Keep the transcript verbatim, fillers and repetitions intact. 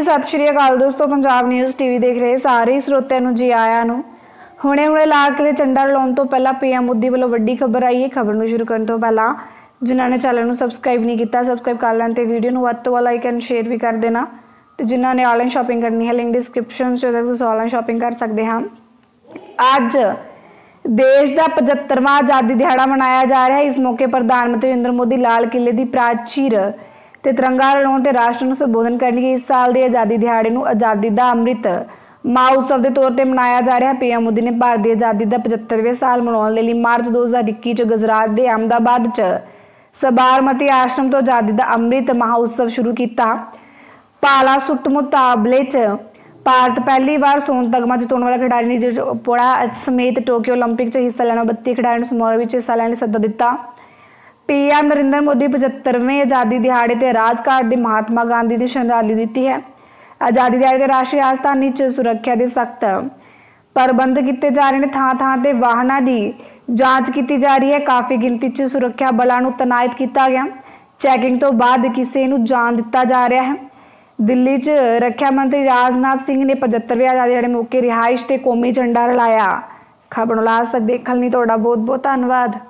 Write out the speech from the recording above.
सत श्री अकाल दोस्तों, पंजाब न्यूज़ टीवी देख रहे सारे ਸਰੋਤਿਆਂ ਨੂੰ जी आया ਨੂੰ ਹੁਣੇ ਹੁਣੇ ਲਾ के झंडा लाने तो पहला पीएम मोदी वालों वड्डी खबर आई है। खबर ਨੂੰ शुरू करने तो पहला जिन्होंने चैनल ਨੂੰ सबसक्राइब नहीं किया सबसक्राइब कर लें तो वीडियो ਨੂੰ ਵੱਧ ਤੋਂ ਵੱਧ लाइक एंड शेयर भी कर देना। तो जिन्होंने ऑनलाइन शॉपिंग करनी है लिंक डिस्क्रिप्शन से ऑनलाइन शॉपिंग कर सकते हैं। अज देश का पचहत्तरवां आज़ादी दिहाड़ा मनाया जा रहा है। इस मौके प्रधानमंत्री नरेंद्र मोदी लाल किले की प्राचीर ते तिरंगा लहराउण ते राष्ट्र नूं संबोधन करनगे। इस साल के आज़ादी दिहाड़े नूं आज़ादी का अमृत महोत्सव के तौर पर मनाया जा रहा है। पीएम मोदी ने भारत की आज़ादी का पचहत्तरवें साल मनाउण लई मार्च दो हज़ार इक्की च गुजरात के अहमदाबाद च सबरमती आश्रम तो आज़ादी का अमृत महोत्सव शुरू किया। भाला सुट मुकाबले च भारत पहली बार सोन तगमा जिताने वाला खिडारी नीरज चोपड़ा समेत टोक्यो ओलंपिक च हिस्सा लेना बत्ती खिडारियों ने समारोह में हिस्सा लेने सद्दा दिता। पीएम नरेंद्र मोदी पचहत्तरवें आज़ादी दिहाड़े ते राजघाट के महात्मा गांधी ने श्रद्धांजलि दी है। आज़ादी दिहाड़े ते राष्ट्रीय राजधानी च सुरक्षा के सख्त प्रबंध किए जा रहे हैं। थां थां ते वाहनों की जांच की जा रही है। काफ़ी गिनती च सुरक्षा बलों को तैनात किया गया। चैकिंग तो बाद किसी को जान दिता जा रहा है। दिल्ली च रक्षा मंत्री राजनाथ सिंह ने पचहत्तरवें आज़ादी दिहाड़े मौके रिहाइश ते कौमी झंडा लहराया। खबर ला सकते देखने बहुत बहुत धन्यवाद।